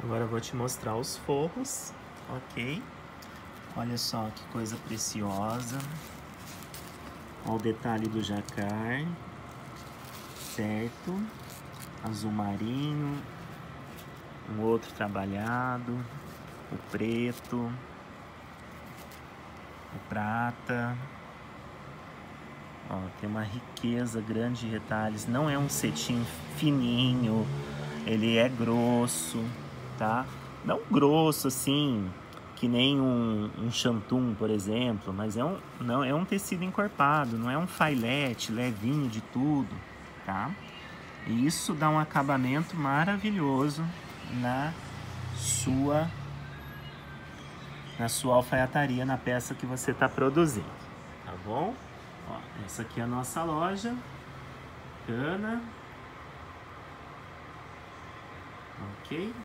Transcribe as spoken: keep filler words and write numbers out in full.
Agora eu vou te mostrar os forros, ok? Olha só que coisa preciosa. Olha o detalhe do jacquard, certo? Azul marinho, um outro trabalhado, o preto, o prata. Ó, tem uma riqueza grande de retalhos. Não é um cetim fininho, ele é grosso, tá? Não grosso assim, que nem um, um chantum, por exemplo, mas é um, não, é um tecido encorpado, não é um filete levinho de tudo, tá? E isso dá um acabamento maravilhoso na sua, na sua alfaiataria, na peça que você está produzindo, tá bom? Ó, essa aqui é a nossa loja, bacana, ok?